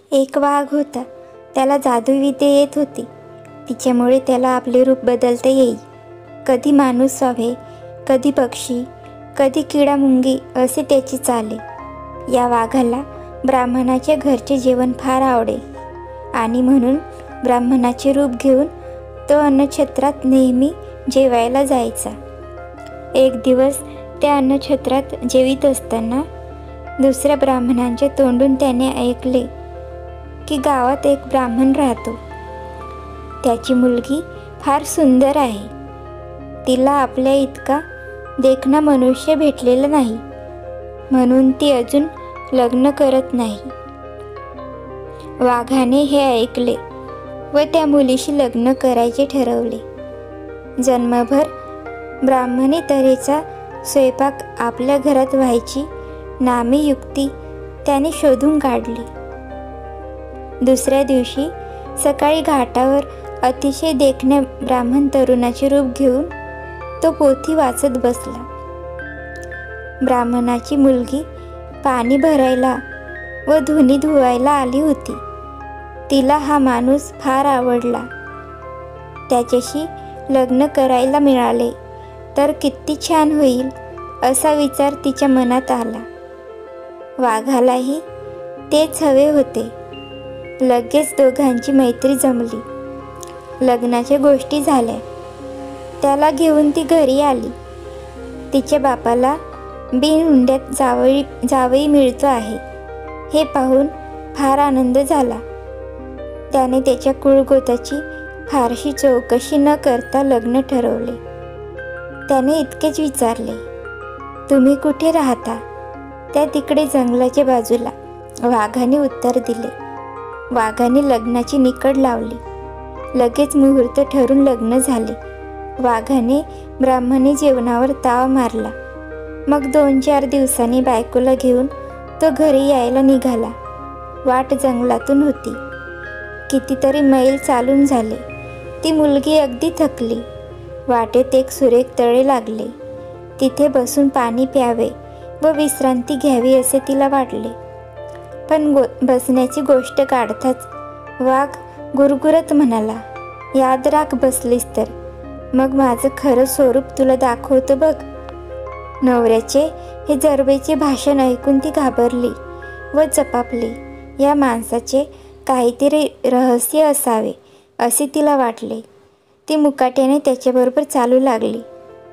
एक वाघ होता. त्याला जादूविद्या येत होती. तिच्यामुळे त्याला आपले रूप बदलता येई. कधी माणूस व्हावे, कधी पक्षी, कधी किडा मुंगी असे त्याची चाले. या वाघाला ब्राह्मणाच्या घरचे जेवण फार आवडे आणि म्हणून ब्राह्मणाचे रूप घेऊन तो अन्नछत्रात नेहमी जेवायला जायचा. एक दिवस त्या अन्नछत्रात जेवीत असताना दुसऱ्या ब्राह्मणांच्या तोंडून त्याने ऐकले की गावात एक ब्राह्मण राहतो. त्याची मुलगी फार सुंदर आहे. तिला आपल्या इतका देखणा मनुष्य भेटलेला नाही, म्हणून ती अजून लग्न करत नाही. वाघाने हे ऐकले व त्या मुलीशी लग्न करायचे ठरवले. जन्मभर ब्राह्मणी तऱ्हेचा स्वयंपाक आपल्या घरात व्हायची नामी युक्ती त्याने शोधून काढली. दुसऱ्या दिवशी सकाळी घाटावर अतिशय देखण्या ब्राह्मण तरुणाचे रूप घेऊन तो पोथी वाचत बसला. ब्राह्मणाची मुलगी पाणी भरायला व धुणी धुवायला आली होती. तिला हा माणूस फार आवडला. त्याच्याशी लग्न करायला मिळाले तर किती छान होईल असा विचार तिच्या मनात आला. वाघालाही तेच हवे होते. लगेच दोघांची मैत्री जमली. लग्नाच्या गोष्टी झाल्या. त्याला घेऊन ती घरी आली. तिच्या बापाला बिनहुंड्यात जावई मिळतो आहे हे पाहून फार आनंद झाला. त्याने त्याच्या कुळगोताची फारशी चौकशी न करता लग्न ठरवले. त्याने इतकेच विचारले, तुम्ही कुठे राहता? त्या तिकडे जंगलाच्या बाजूला. वाघाने उत्तर दिले. वाघाने लग्नाची निकड लावली. लगेच मुहूर्त ठरून लग्न झाले. वाघाने ब्राह्मणी जेवणावर ताव मारला. मग 2-4 दिवसांनी बायकोला घेऊन तो घरी यायला निघाला. वाट जंगलातून होती. कितीतरी मैल चालून झाले. ती मुलगी अगदी थकली. वाटेत एक सुरेख तळे लागले. तिथे बसून पाणी प्यावे व विश्रांती घ्यावी असे तिला वाटले. पण बसण्याची गोष्ट काढताच वाघ गुरगुरत म्हणाला, याद राख बसलीस तर. मग माझं खरं स्वरूप तुला दाखवतो बघ. नवऱ्याचे हे जरबेचे भाषण ऐकून ती घाबरली व चपापली. या माणसाचे काहीतरी रहस्य असावे असे तिला वाटले. ती मुकाट्याने त्याच्याबरोबर चालू लागली.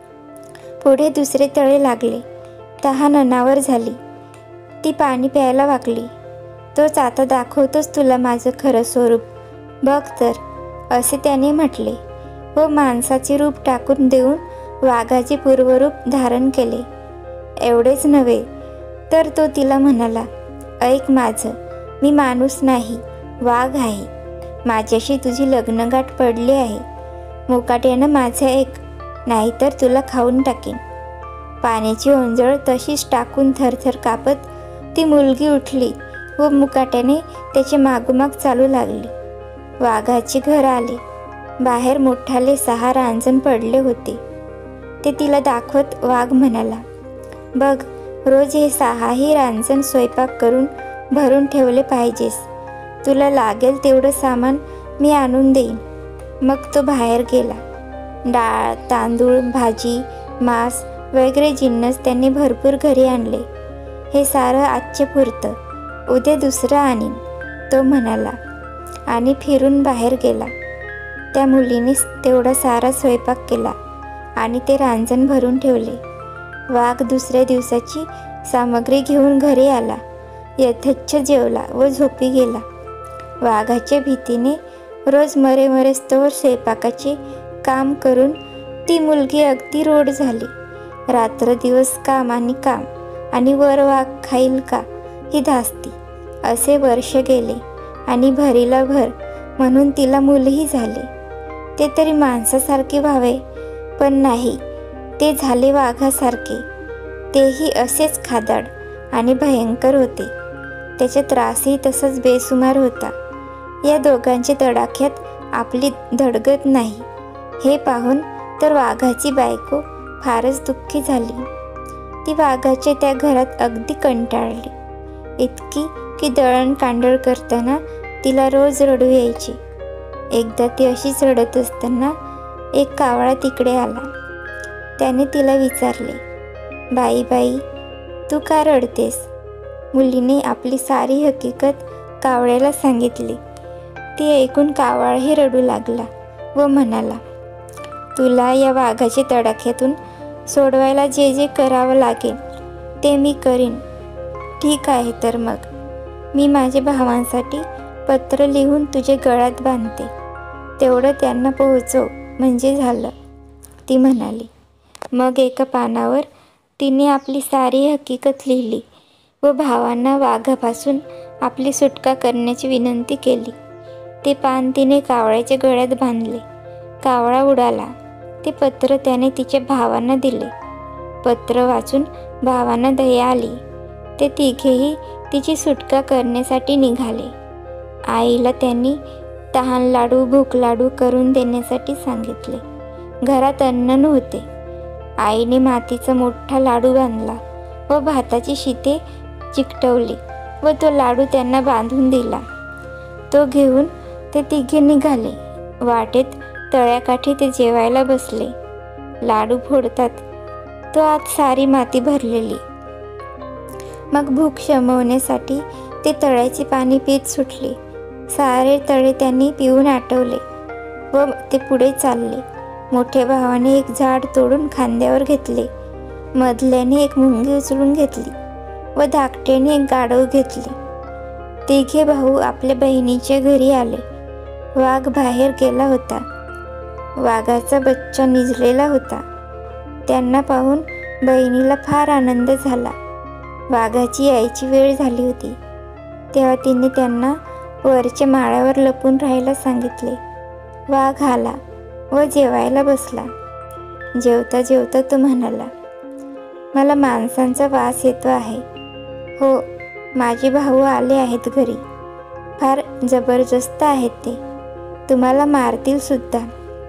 पुढे दुसरे तळे लागले. तहान अनावर झाली. ती पाणी प्यायला वाकली. तोच आता दाखवतोच तुला माझं खरं स्वरूप बघ तर, असे त्याने म्हटले व माणसाचे रूप टाकून देऊन वाघाचे पूर्वरूप धारण केले. एवढेच नव्हे तर तो तिला म्हणाला, ऐक माझं, मी माणूस नाही, वाघ आहे. माझ्याशी तुझी लग्नगाठ पडली आहे. मुकाट्यानं माझं ऐक, नाहीतर तुला खाऊन टाकीन. पाण्याची ओंजळ तशीच टाकून थरथर कापत ती मुलगी उठली व मुकाट्याने त्याच्या मागोमाग चालू लागली. वाघाचे घर आले. बाहेर मोठाले 6 रांजण पडले होते. ते तिला दाखवत वाघ म्हणाला, बघ, रोज हे 6ही रांजण स्वयंपाक करून भरून ठेवले पाहिजेस. तुला लागेल तेवढं सामान मी आणून देईन. मग तो बाहेर गेला. डाळ, तांदूळ, भाजी, मांस वगैरे जिन्नस त्यांनी भरपूर घरी आणले. हे सारं आजचे पुरतं, उद्या दुसरं आणीन, तो म्हणाला आणि फिरून बाहेर गेला. त्या मुलीने तेवढा सारा स्वयंपाक केला आणि ते रांजण भरून ठेवले. वाघ दुसऱ्या दिवसाची सामग्री घेऊन घरी आला. यथेच्छ जेवला व झोपी गेला. वाघाच्या भीतीने रोज मरेस्तवर स्वयंपाकाचे काम करून ती मुलगी अगदी रोड झाली. रात्र दिवस काम आणि वर वाघ खाईल का ही धास्ती. असे वर्ष गेले आणि भरीला भर म्हणून तिला मुलंही झाले. ते तरी माणसासारखे व्हावे, पण नाही, ते झाले वाघासारखे. तेही असेच खादाड आणि भयंकर होते. त्याचा त्रासही तसाच बेसुमार होता. या दोघांच्या तडाख्यात आपली धडगत नाही हे पाहून तर वाघाची बायको फारच दुःखी झाली. ती वाघाच्या त्या घरात अगदी कंटाळली. इतकी की दळण कांडळ करताना तिला रोज रडू यायची. एकदा ती अशीच रडत असताना एक कावळा तिकडे आला. त्याने तिला विचारले, बाई बाई, तू का रडतेस? मुलीने आपली सारी हकीकत कावळ्याला सांगितली. ती ऐकून कावळाही रडू लागला व म्हणाला, तुला या वाघाच्या तडाख्यातून सोडवायला जे जे करावं लागेल ते मी करीन. ठीक आहे, तर मग मी माझ्या भावांसाठी पत्र लिहून तुझ्या गळ्यात बांधते. तेवढं त्यांना पोहोचव म्हणजे झालं, ती म्हणाली. मग एका पानावर तिने आपली सारी हकीकत लिहिली व भावांना वाघापासून आपली सुटका करण्याची विनंती केली. ते पान तिने कावळ्याच्या गळ्यात बांधले. कावळा उडाला. ते पत्र त्याने तिच्या भावांना दिले. पत्र वाचून भावांना दया आली. ते तिघेही तिची सुटका करण्यासाठी निघाले. आईला त्यांनी तहान लाडू, भूक लाडू करून देण्यासाठी सांगितले. घरात अन्न नव्हते. आईने मातीचा मोठा लाडू बांधला व भाताची शिते चिकटवली व तो लाडू त्यांना बांधून दिला. तो घेऊन ते तिघे निघाले. वाटेत तळ्याकाठी ते जेवायला बसले. लाडू फोडतात तो आत सारी माती भरलेली. मग भूक शमवण्यासाठी ते तळ्याचे पाणी पीत सुटले. सारे तळे त्यांनी पिऊन आटवले व ते पुढे चालले. मोठ्या भावाने एक झाड तोडून खांद्यावर घेतले. मधल्याने एक मुंगी उचलून घेतली व धाकट्याने एक गाढव घेतले. तिघे भाऊ आपल्या बहिणीच्या घरी आले. वाघ बाहेर गेला होता. वाघाचा बच्चा निजलेला होता. त्यांना पाहून बहिणीला फार आनंद झाला. वाघाची यायची वेळ झाली होती तेव्हा तिने त्यांना वरच्या माळ्यावर लपून राहायला सांगितले. वाघ आला व जेवायला बसला. जेवता जेवता तो म्हणाला, मला माणसांचा वास येतो आहे. हो, माझे भाऊ आले आहेत घरी. फार जबरदस्त आहेत ते. तुम्हाला मारतील सुद्धा.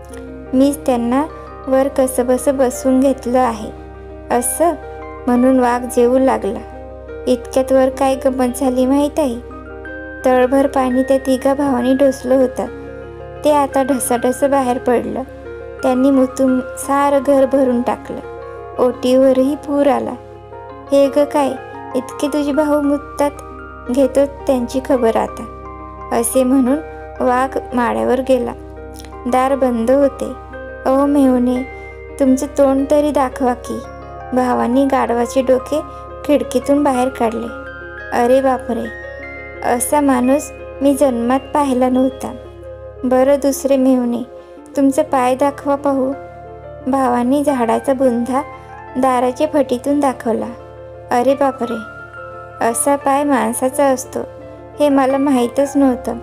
मीच त्यांना वर कसंबसं बसून घेतलं आहे. असं म्हणून वाघ जेवू लागला. इतक्यात वर काय गंमत झाली माहीत आहे? तळभर पाणी त्या तिघा भावांनी ढोसलं होतं. ते आता ढसाढसं बाहेर पडलं. त्यांनी मुतून सारं घर भरून टाकलं. ओटीवरही पूर आला. हे ग काय, इतके तुझे भाऊ मुततात? घेतो त्यांची खबर आता. असे म्हणून वाघ माळ्यावर गेला. दार बंद होते. अहो मेहुणे, तुमचं तोंड तरी दाखवा की. भावांनी गाढवाचे डोके खिडकीतून बाहेर काढले. अरे बापरे, असा माणूस मी जन्मात पाहिला नव्हता. बरं दुसरे मेहुणे, तुमचं पाय दाखवा पाहू. भावांनी झाडाचा बुंधा दाराच्या फटीतून दाखवला. अरे बापरे, असा पाय माणसाचा असतो हे मला माहीतच नव्हतं.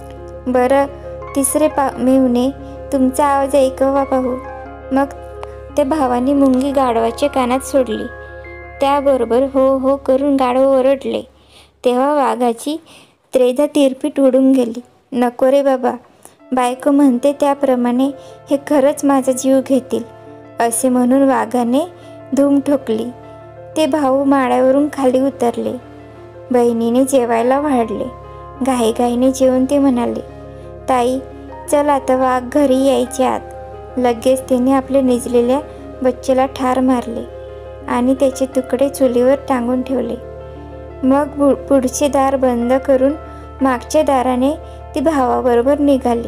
बरं तिसरे मेहुणे, तुमचा आवाज ऐकवा पाहू. मग त्या भावांनी मुंगी गाढवाच्या कानात सोडली. त्याबरोबर हो हो करून गाढव ओरडले. तेव्हा वाघाची त्रेधा तिरपीट उडून गेली. नको रे बाबा, बायको म्हणते त्याप्रमाणे हे खरंच माझा जीव घेतील, असे म्हणून वाघाने धूम ठोकली. ते भाऊ माळ्यावरून खाली उतरले. बहिणीने जेवायला वाढले. घाईघाईने जेवून ते म्हणाले, ताई चल आता वाघ घरी यायचे आत. लगेच त्याने आपल्या निजलेल्या बच्चेला ठार मारले आणि त्याचे तुकडे चुलीवर टांगून ठेवले. मग पुढचे दार बंद करून मागच्या दाराने ती भावाबरोबर निघाली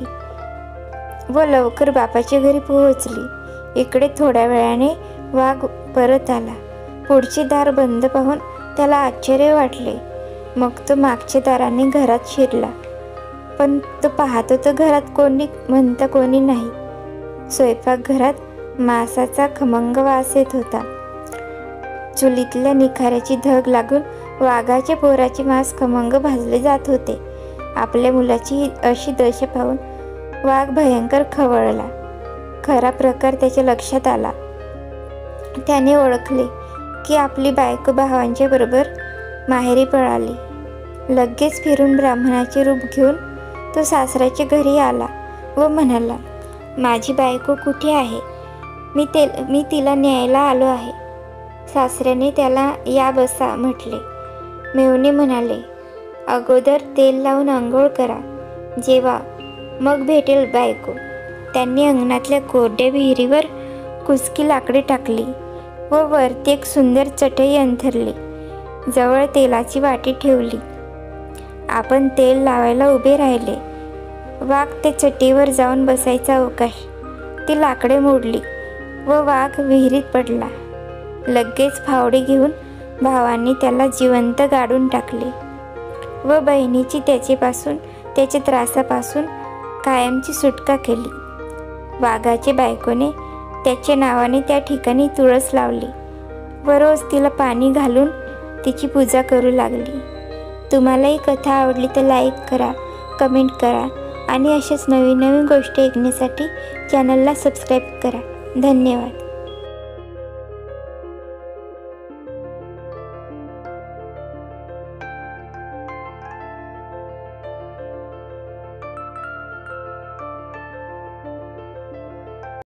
व लवकर बापाच्या घरी पोहोचली. इकडे थोड्या वेळाने वाघ परत आला. पुढचे दार बंद पाहून त्याला आश्चर्य वाटले. मग तो मागच्या दाराने घरात शिरला. पण तो पाहतो तर घरात कोणी नाही. स्वयंपाकघरात मांसाचा खमंग वास येत होता. चुलीतल्या निखाऱ्याची धग लागून वाघाच्या पोराचे मांस खमंग भाजले जात होते. आपल्या मुलाची अशी दशा पाहून वाघ भयंकर खवळला. खरा प्रकार त्याच्या लक्षात आला. त्याने ओळखले की आपली बायको भावांच्या बरोबर माहेरी पळाली. लगेच फिरून ब्राह्मणाचे रूप घेऊन तो सासऱ्याच्या घरी आला व म्हणाला, माझी बायको कुठे आहे? मी तिला न्यायला आलो आहे. सासऱ्याने त्याला या बसा म्हटले. मेहुणे म्हणाले, अगोदर तेल लावून अंघोळ करा, जेवा मग भेटेल बायको. त्यांनी अंगणातल्या कोरड्या विहिरीवर कुचकी लाकडे टाकली व वरती एक सुंदर चटई अंथरली. जवळ तेलाची वाटी ठेवली. आपण तेल लावायला उभे राहिले. वाघ त्या चटईवर जाऊन बसायचा अवकाश. ती लाकडे मोडली व वाघ विहिरीत पडला. लगेच फावडे घेऊन भावांनी त्याला जिवंत गाडून टाकले व बहिणीची त्याच्या त्रासापासून कायमची सुटका केली. वाघाच्या बायकोने त्याच्या नावाने त्या ठिकाणी तुळस लावली व रोज तिला पाणी घालून तिची पूजा करू लागली. तुम्हाला ही कथा आवडली तर लाईक करा, कमेंट करा आणि अशाच नवीन नवीन गोष्टी ऐकण्यासाठी चॅनलला सबस्क्राईब करा. धन्यवाद.